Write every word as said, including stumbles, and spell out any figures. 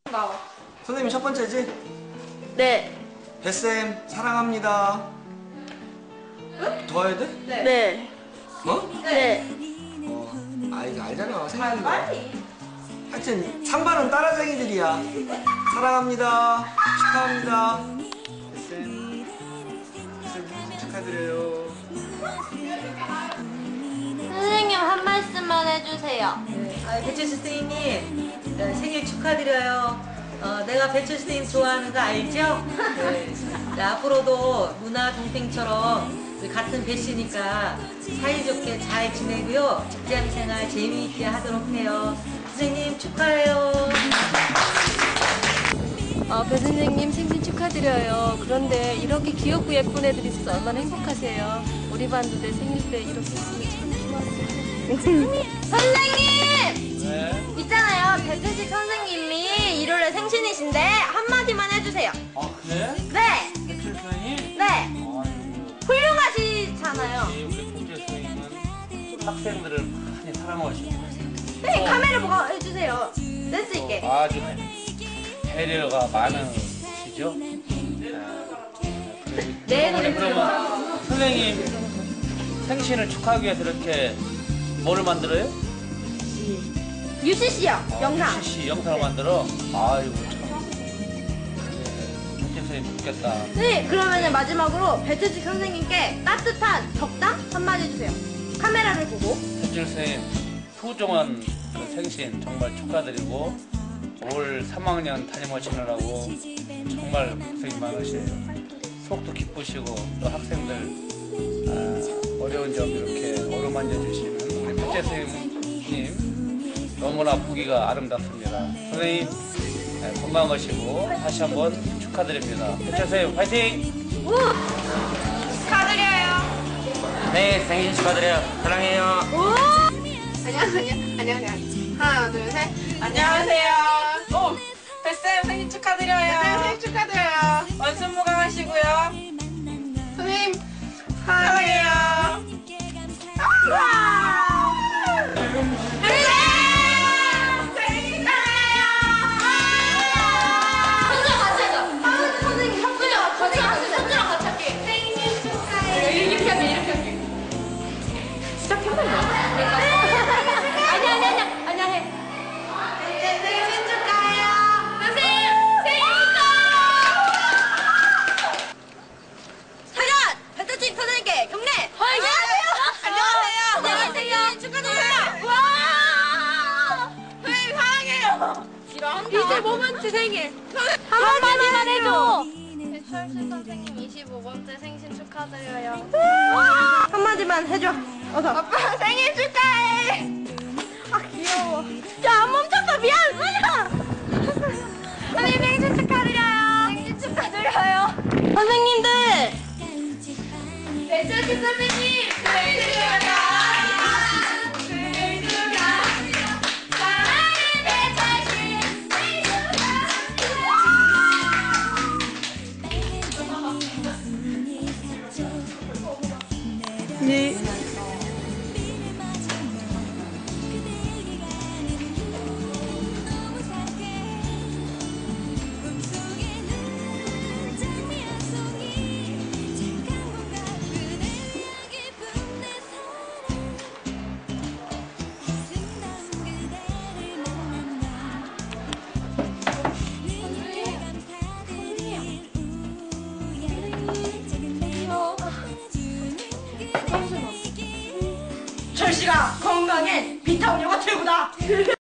나와. 선생님이 첫 번째지? 네. 뱃쌤 사랑합니다. 응? 더 해야 돼? 네. 네. 어? 네. 어, 아 이거 알잖아. 생각하는 거. 빨리. 하여튼 상반은 따라쟁이들이야. 사랑합니다. 축하합니다. 뱃쌤, 뱃쌤 축하드려요. 선생님 한 말씀만 해주세요. 네. 아, 배철수 선생님 네, 생일 축하드려요. 어, 내가 배철수 선생님 좋아하는 거 알죠? 네. 네, 앞으로도 누나 동생처럼 우리 같은 배씨니까 사이좋게 잘 지내고요. 직장생활 재미있게 하도록 해요. 선생님 축하해요. 어, 배 선생님 생신 축하드려요. 그런데 이렇게 귀엽고 예쁜 애들이 있어서 얼마나 행복하세요. 우리 반도 내 생일 때 이렇게 있으면 참 좋았어요. 선생님! 네. 있잖아요. 배준식 선생님이 일요일에 생신이신데 한마디만 해주세요. 아 그래? 네! 백철 선생님? 네! 아이고. 훌륭하시잖아요. 이 우리 백철 선생님은 학생들을 많이 사랑하시고 선생님 카메라 보고 해주세요. 센스 있게. 아주 배려가 많으시죠? 네, 네, 선생님. 그러면 선생님 생신을 축하하기 위해서 이렇게 뭐를 만들어요? 유씨씨요. 아, 영상. 유씨씨 영상을 만들어? 아이고 참. 백철 선생님 좋겠다. 네, 그러면 마지막으로 배준식 선생님께 따뜻한 덕담 한마디 해주세요. 카메라를 보고. 백철 선생님 소중한 그 생신 정말 축하드리고 올 삼 학년 담임하시느라고 정말 고생이 많으세요. 속도 기쁘시고 또 학생들 아, 어려운 점 이렇게 어루만져 주시는 우리 백재 선생님 너무나 보기가 아름답습니다. 선생님 네, 건강하시고 다시 한번 축하드립니다. 백재 선생님 화이팅! 우! 축하드려요. 네, 생신 축하드려요. 사랑해요. 우! 안녕하세요. 안녕하세요. 하나, 둘, 셋. 안녕하세요. 오, 뱃쌤 생일 축하드려요. 뱃쌤 생일 축하드려요. 원순무강하시고요. 선생님 사랑해요. 이제 모먼트 생일 한마디만 해줘. 배철수 선생님 이십오 번째 생신 축하드려요. 한마디만 해줘. 어서. 아빠 생일 축하해. 아 귀여워. 야 안 멈췄어. 미안. 하자. 선생님 생신 축하드려요. 생신 축하드려요. 선생님들. 배철수 선생님 생일 축하드려요. 네. 철씨가 건강해 비타민료가 최고다.